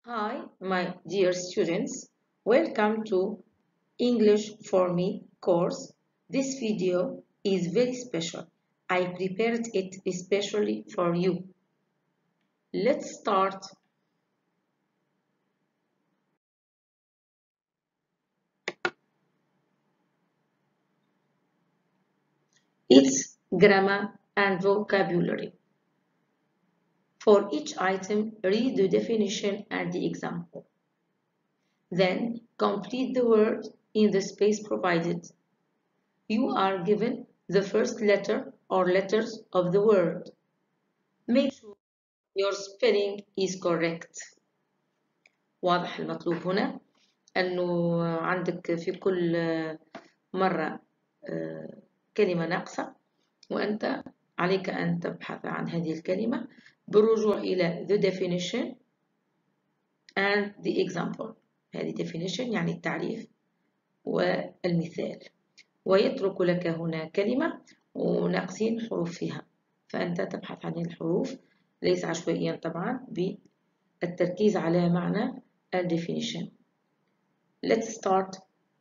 Hi, my dear students. Welcome to English for Me course. This video is very special. I prepared it especially for you. Let's start. It's grammar and vocabulary. For each item, read the definition and the example. Then complete the word in the space provided. You are given the first letter or letters of the word. Make sure your spelling is correct. واضح المطلوب هنا أنه عندك في كل مرة كلمة ناقصة وأنت عليك أن تبحث عن هذه الكلمة بالرجوع إلى the definition and the example. هذه definition يعني التعريف والمثال، ويترك لك هنا كلمة وناقصين حروف فيها، فأنت تبحث عن الحروف ليس عشوائيا طبعا بالتركيز على معنى definition. Let's start.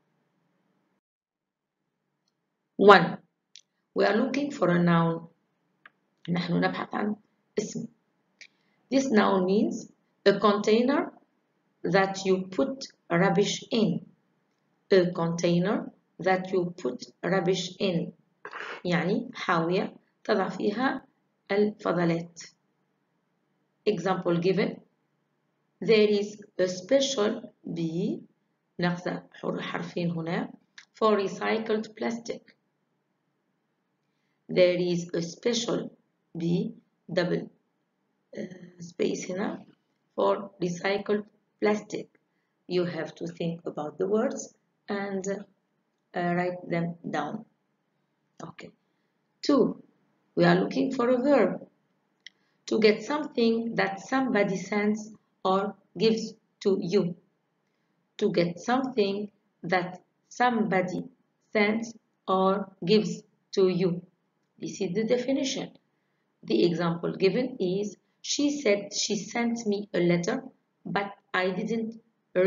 1. We are looking for a noun. نحن نبحث عن اسم. This noun means a container that you put rubbish in. A container that you put rubbish in. يعني حاوية تضع فيها الفضلات. Example given. There is a special B نقص حرفين هنا for recycled plastic. There is a special B double space هنا for recycled plastic. You have to think about the words and write them down. Okay. 2. We are looking for a verb. To get something that somebody sends or gives to you. To get something that somebody sends or gives to you. This is the definition. The example given is, she said she sent me a letter but I didn't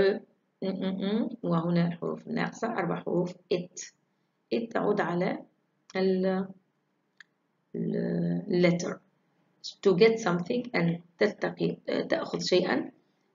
وهنا الحروف الناقصة 4 حروف it تعود على letter. To get something أن تأخذ شيئا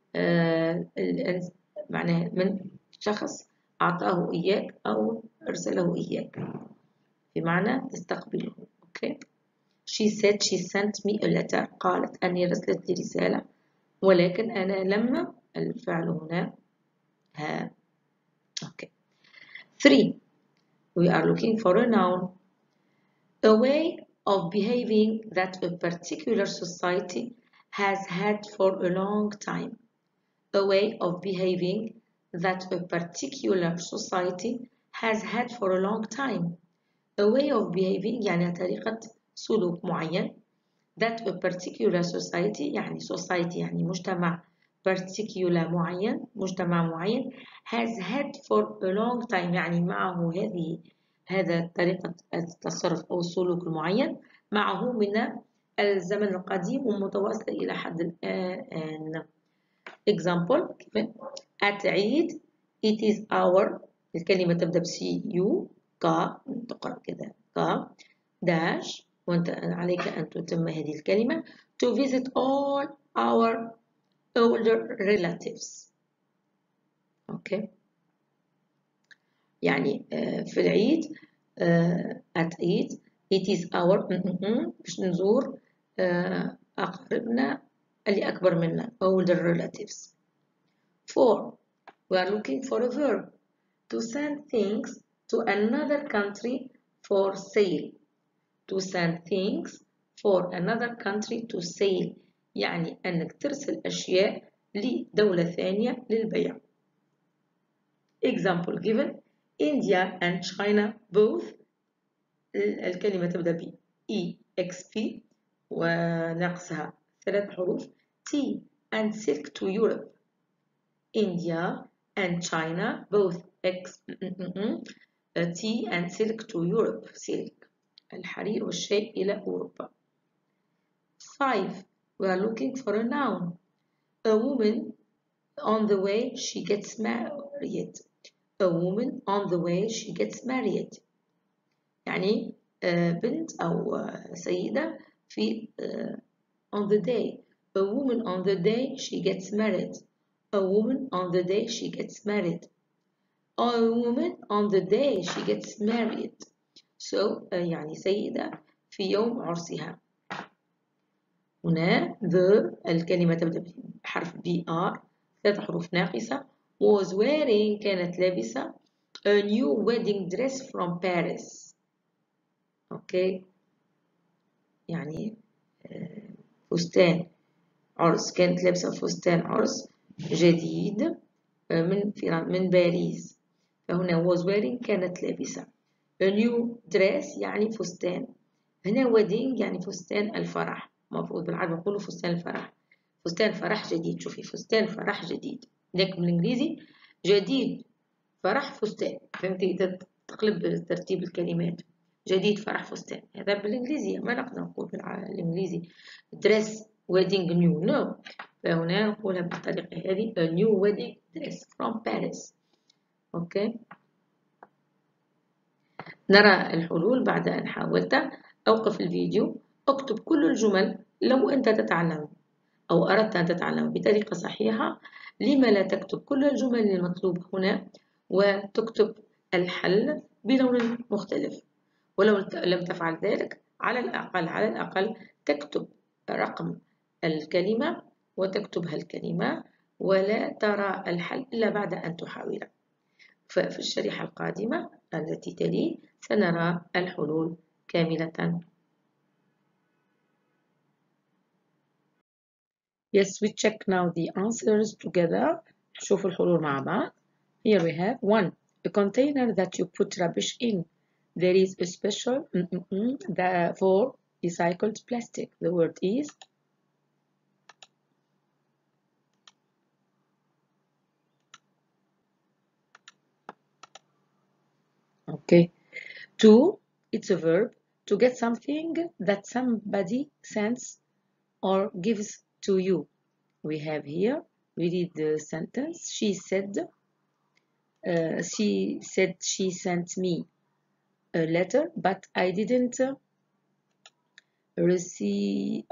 معناه من شخص أعطاه إياك أو أرسله إياك بمعنى تستقبله. Okay. She said she sent me a letter. قالت أني رسلت لي رسالة ولكن أنا لما الفعل هنا ها. Okay. 3. We are looking for a noun. A way of behaving that a particular society has had for a long time. A way of behaving that a particular society has had for a long time. A way of behaving يعني طريقة سلوك معين. That a particular society يعني society يعني مجتمع particular معين مجتمع معين has had for a long time يعني معه هذا طريقة التصرف أو السلوك المعين معه من الزمن القديم ومتواصل إلى حد الآن. Example at عيد it is our الكلمة تبدأ بسي يو كا تقرأ كذا كا dash وأنت عليك أن تتم هذه الكلمة to visit all our older relatives. okay. يعني في العيد at Eid it is our باش نزور أقربنا اللي أكبر منا older relatives. 4. We are looking for a verb to send things to another country for sale. To send things for another country to sale يعني أنك ترسل أشياء لدولة ثانية للبيع. Example given. India and China both الكلمة تبدأ ب EXP وناقصها 3 حروف T and silk to Europe. India and China both tea and silk to Europe. silk الحرير والشيء إلى أوروبا. 5. We are looking for a noun. A woman on the way she gets married. A woman on the way she gets married. يعني بنت أو سيدة في on the day. A woman on the day she gets married. A woman on the day she gets married. A woman on the day she gets married. So يعني سيدة في يوم عرسها. هنا the الكلمة تبدأ بحرف BR 3 حروف ناقصة. Was wearing كانت لابسة a new wedding dress from Paris. أوكي يعني فستان عرس، كانت لابسة فستان عرس جديد من باريس. فهنا was wearing كانت لابسة a new dress يعني فستان. هنا wedding يعني فستان الفرح. المفروض بالعربي نقولوا فستان الفرح. فستان فرح جديد. شوفي فستان فرح جديد. لكن بالإنجليزي جديد فرح فستان. فهمتي تقلب ترتيب الكلمات. جديد فرح فستان. هذا بالإنجليزية. ما نقدر نقول بالإنجليزي dress wedding new. no. فهنا نقولها بالطريقة هذه a new wedding dress from Paris. أوكي. نرى الحلول بعد أن حاولت. أوقف الفيديو. اكتب كل الجمل لو أنت تتعلم أو أردت أن تتعلم بطريقة صحيحة. لما لا تكتب كل الجمل المطلوبة هنا وتكتب الحل بلون مختلف. ولو لم تفعل ذلك على الأقل تكتب رقم الكلمة وتكتبها الكلمة ولا ترى الحل إلا بعد أن تحاول. ففي الشريحة القادمة التي تلي سنرى الحلول كاملة. Yes, we check now the answers together. نشوف الحلول مع بعض. Here we have 1. A container that you put rubbish in. There is a special for recycled plastic. The word is okay. 2. It's a verb to get something that somebody sends or gives to you. We have here, we read the sentence. She said she sent me a letter, but I didn't receive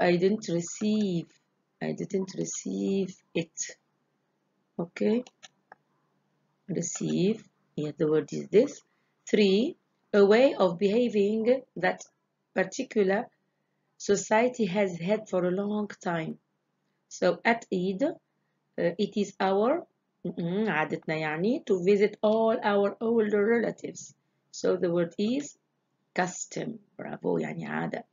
it. Okay, receive. Yeah, the word is this. 3. A way of behaving that particular society has had for a long time. So at Eid, it is our عادتنا يعني to visit all our older relatives. So the word is custom. Bravo يعني عادة.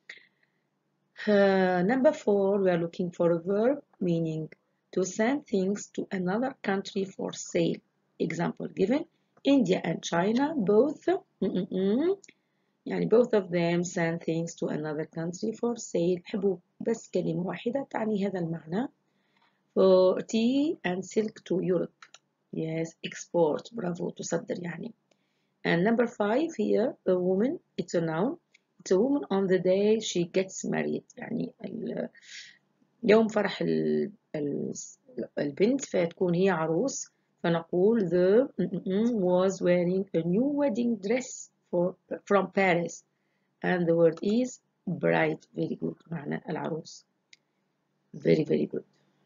Number 4, we are looking for a verb meaning to send things to another country for sale. Example given: India and China both يعني both of them send things to another country for sale. حبوا بس كلمة واحدة تعني هذا المعنى. For tea and silk to Europe. Yes, export. Bravo, تصدر يعني. And number 5 here, a woman, it's a noun. It's a woman on the day she gets married. يعني يوم فرح البنت فتكون هي عروس. فنقول the was wearing a new wedding dress from Paris. And the word is bride. Very good. معنى العروس. Very, very good.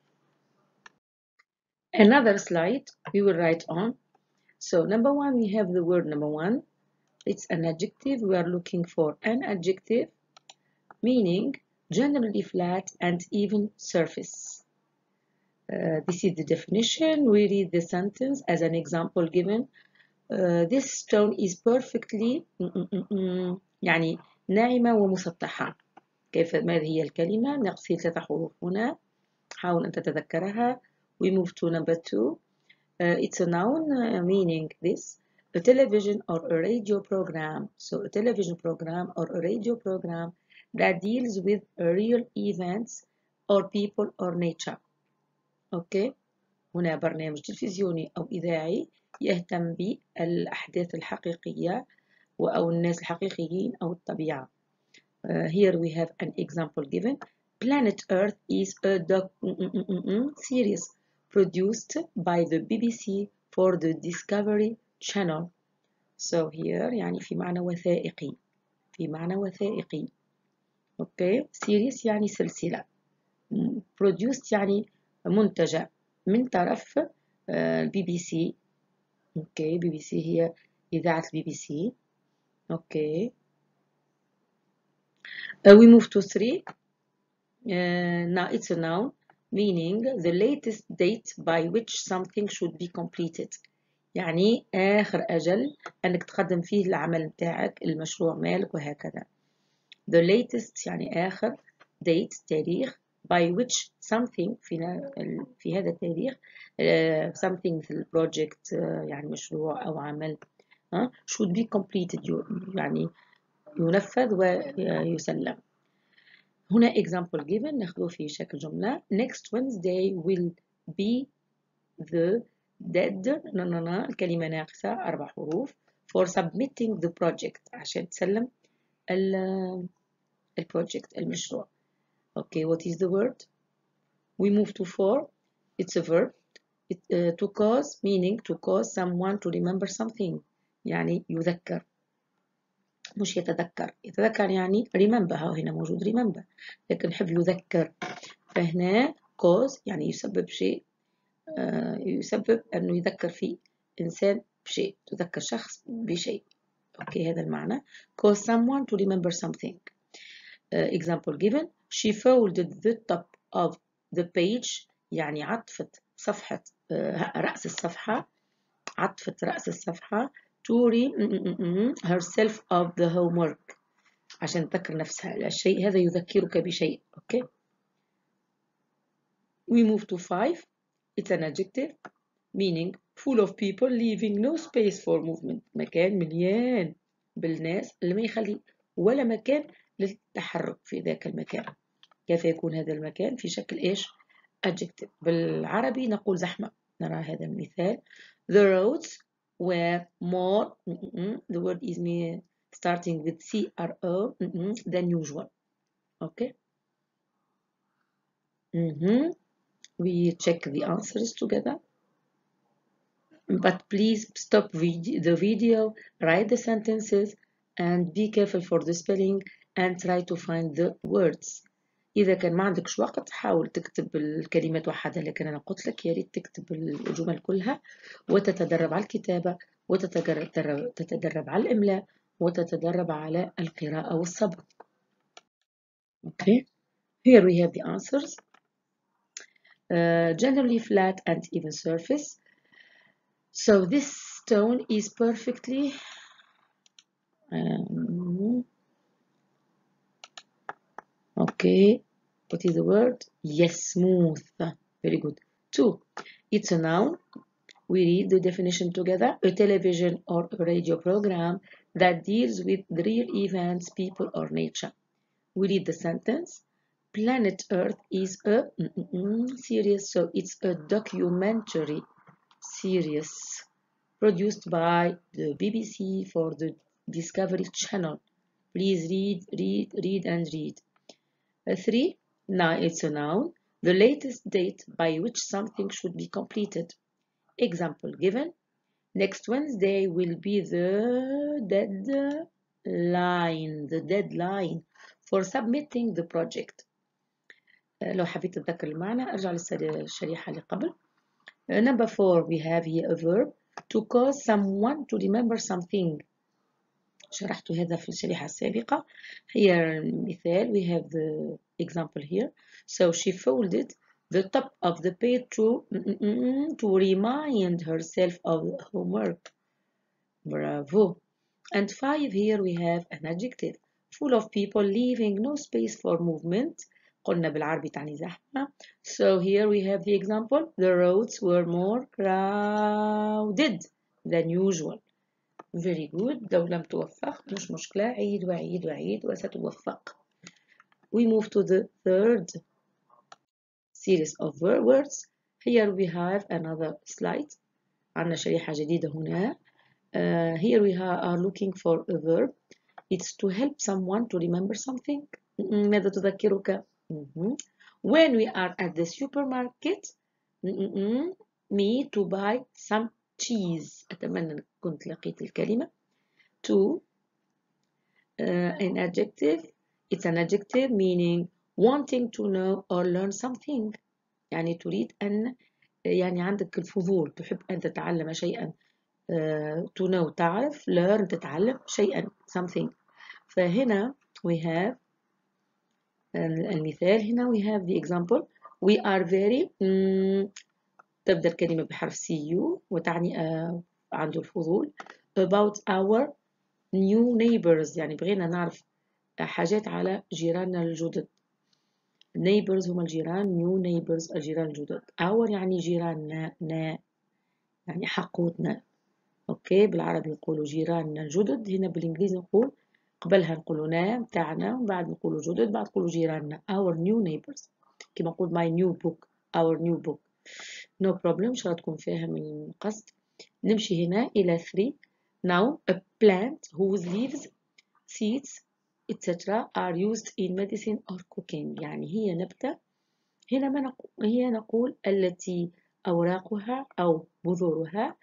Another slide we will write on. So number 1, we have the word number 1. It's an adjective. We are looking for an adjective meaning generally flat and even surface. This is the definition. We read the sentence as an example given. This stone is perfectly يعني ناعمة ومسطحة. ماذا هي الكلمة؟ نقصي 3 حروف هنا. حاول أن تتذكرها. We move to number 2. It's a noun meaning this, a television or a radio program. So a television program or a radio program that deals with real events or people or nature. Okay. هنا برنامج تلفزيوني أو إذاعي يهتم بالأحداث الحقيقية أو الناس الحقيقيين أو الطبيعة. Here we have an example given. Planet Earth is a series produced by the BBC for the Discovery Channel. So here يعني في معنى وثائقي، في معنى وثائقي. اوكي series يعني سلسلة، produced يعني منتجة من طرف البي بي سي. اوكي بي بي سي هي إذاعة البي بي سي. اوكي we move to 3. Now it's a noun meaning the latest date by which something should be completed. يعني آخر أجل أنك تقدم فيه العمل متاعك، المشروع مالك وهكذا. The latest يعني آخر، date تاريخ، by which something في هذا التاريخ something مثل project يعني مشروع أو عمل should be completed يعني ينفذ ويسلم. هنا example given ناخذه في شكل جملة. Next Wednesday will be the dead الكلمة ناقصة 4 حروف for submitting the project عشان تسلم البروجكت المشروع. Okay, what is the word? We move to 4. It's a verb. To cause meaning to cause someone to remember something يعني يذكر، مش يتذكر. يتذكر يعني remember، هنا موجود remember، لكن نحب يذكر. فهنا cause يعني يسبب شيء، يسبب أنه يذكر فيه إنسان بشيء، تذكر شخص بشيء. أوكي هذا المعنى cause someone to remember something. Example given. She folded the top of the page يعني عطفت صفحة رأس الصفحة، عطفت رأس الصفحة to herself of the homework عشان تذكر نفسها. الشيء هذا يذكرك بشيء. أوكي we move to 5. It's an adjective meaning full of people leaving no space for movement. مكان مليان بالناس اللي ما يخلي ولا مكان للتحرك في ذاك المكان. كيف يكون هذا المكان في شكل إيش؟ adjective. بالعربي نقول زحمة. نرى هذا المثال. The roads were more the word is starting with CRO than usual. Okay. We check the answers together. But please stop the video, write the sentences, and be careful for the spelling and try to find the words. إذا كان ما عندكش وقت حاول تكتب الكلمات وحدها، لكن أنا قلت لك يا ريت تكتب الجمل كلها وتتدرب على الكتابة وتتدرب على الإملاء وتتدرب على القراءة والصبر. Okay, here we have the answers. Generally flat and even surface. So this stone is perfectly okay. What is the word? Yes, smooth. Very good. 2. It's a noun. We read the definition together. A television or a radio program that deals with real events, people, or nature. We read the sentence. Planet Earth is a series, so it's a documentary series produced by the BBC for the Discovery Channel. Please read, and read. 3. Now it's a noun. The latest date by which something should be completed. Example given. Next Wednesday will be the deadline for submitting the project. لو حبيت تتذكر المعنى ارجع للشريحة اللي قبل. Number 4 we have here a verb to cause someone to remember something. شرحت هذا في الشريحة السابقة. Here مثال we have the example here. So she folded the top of the page to remind herself of homework. Bravo. And 5 here we have an adjective full of people leaving no space for movement. قلنا بالعربي تعني زحمة. So here we have the example. The roads were more crowded than usual. Very good. لو لم توفق مش مشكلة، عيد وعيد وعيد وستوفق. We move to the third series of words. Here we have another slide. عندنا شريحة جديدة هنا. Here we are looking for a verb. It's to help someone to remember something. ماذا تذكرك? When we are at the supermarket me to buy some cheese. أتمنى أن كنت لقيت الكلمة. to an adjective. It's an adjective meaning wanting to know or learn something. يعني تريد أن يعني عندك الفضول، تحب أن تتعلم شيئا. to know تعرف، learn تتعلم شيئا something. فهنا we have المثال. هنا we have the example. we are very تبدأ الكلمة بحرف CU وتعني عنده الفضول. about our new neighbors يعني بغينا نعرف حاجات على جيراننا الجدد. neighbors هم الجيران، new neighbors الجيران الجدد. our يعني جيراننا، نا يعني حقوتنا. اوكي، بالعربي يقولوا جيراننا الجدد، هنا بالانجليزي نقول قبلها نقولوا نا متاعنا، بعد نقولوا جدد، بعد نقولوا جيراننا our new neighbors. كما نقول my new book our new book. no problem، إن شاء الله تكون فاهم القصد. نمشي هنا إلى 3. now a plant whose leaves seeds etc are used in medicine or cooking. يعني هي نبتة، هنا هي نقول التي أوراقها أو بذورها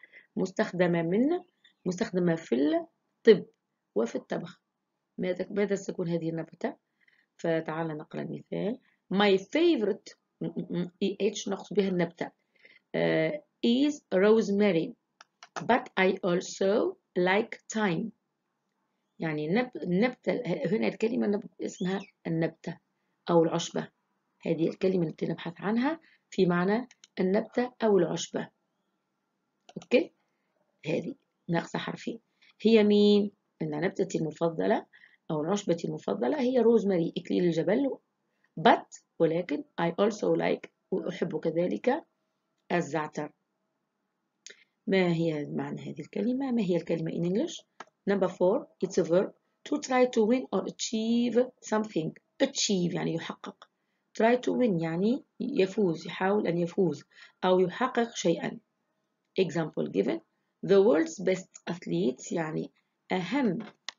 مستخدمة في الطب وفي الطبخ. ماذا ستكون هذه النبتة؟ فتعال نقرأ المثال. my favorite نقصد بها النبتة is rosemary but I also like thyme. يعني النبتة هنا الكلمة اسمها النبتة أو العشبة. هذه الكلمة التي نبحث عنها في معنى النبتة أو العشبة. أوكي، هذه ناقصة حرفين. هي مين؟ النبتة المفضلة أو العشبة المفضلة هي روزماري إكليل الجبل. but ولكن I also like وأحب كذلك الزعتر. ما هي معنى هذه الكلمة؟ ما هي الكلمة in English؟ number 4 it's a verb to try to win or achieve something. achieve يعني يحقق. try to win يعني يفوز، يحاول أن يفوز أو يحقق شيئا. example given the world's best athletes يعني أهم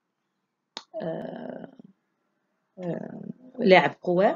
لاعب قوى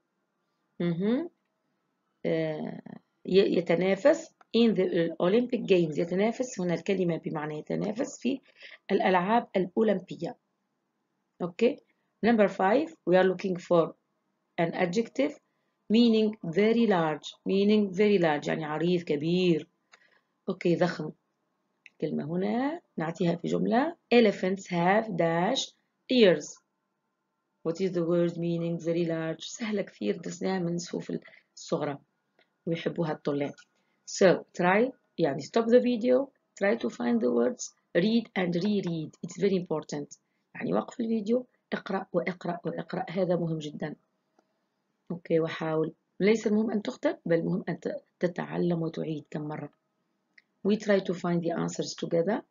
يتنافس in the Olympic Games. يتنافس هنا الكلمة بمعنى يتنافس في الألعاب الأولمبية. okay number 5 we are looking for an adjective meaning very large يعني عريض كبير. okay ضخم. كلمة هنا نعطيها في جملة elephants have dash ears. what is the word meaning very large؟ سهلة كثير، درسناها من صفوف الصغرى ويحبوها الطلاب. so try يعني stop the video, try to find the words, read and reread. it's very important. يعني وقف الفيديو، اقرأ واقرأ واقرأ، هذا مهم جدا. اوكي وحاول، ليس المهم أن تخطئ بل المهم أن تتعلم وتعيد كم مرة. we try to find the answers together.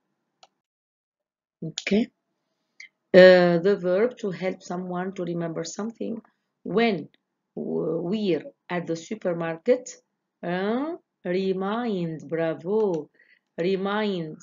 okay the verb to help someone to remember something when we're at the supermarket. remind. bravo. remind.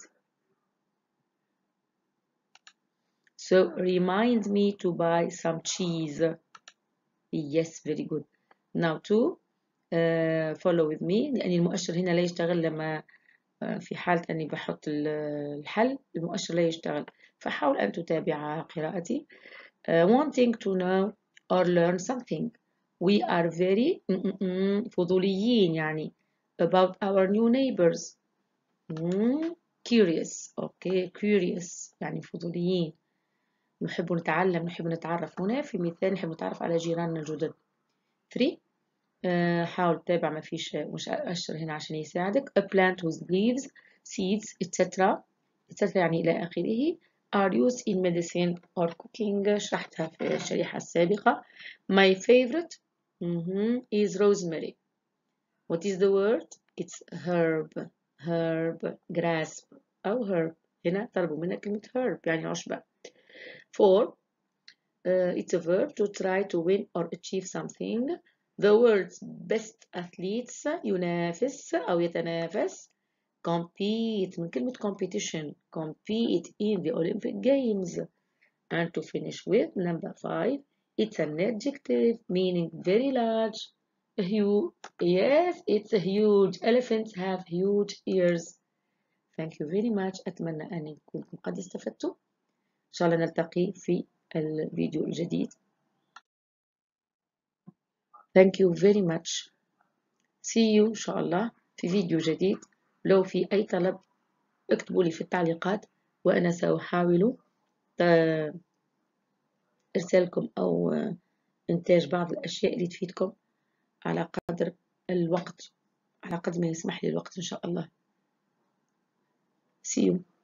so remind me to buy some cheese. yes very good. now to follow with me، لأن المؤشر هنا لا يشتغل لما في حالة أني بحط الحل المؤشر لا يشتغل، فحاول أن تتابع قراءتي. wanting to know or learn something. we are very فضوليين يعني about our new neighbors. curious. okay curious يعني فضوليين، نحب نتعلم، نحب نتعرف. هنا في مثال نحب نتعرف على جيراننا الجدد. 3 حاول تتابع، ما فيش مؤشر هنا عشان يساعدك. a plant with leaves seeds etc يعني إلى آخره are used in medicine or cooking. شرحتها في الشريحة السابقة. my favorite is rosemary. what is the word؟ it's herb grass أو herb. هنا طلبوا منا كلمة herb يعني عشبة. 4 it's a verb to try to win or achieve something. the world's best athletes ينافس أو يتنافس. compete من كلمة competition compete in the Olympic Games. and to finish with number 5 it's an adjective meaning very large Yes, it's a huge. Elephants have huge ears. Thank you very much. أتمنى أن كنتم قد استفدتم. إن شاء الله نلتقي في الفيديو الجديد. Thank you very much. See you إن شاء الله في فيديو جديد. لو في أي طلب اكتبوا لي في التعليقات وأنا سأحاول إرسالكم أو إنتاج بعض الأشياء اللي تفيدكم على قدر الوقت، على قدر ما يسمح لي الوقت إن شاء الله. See you.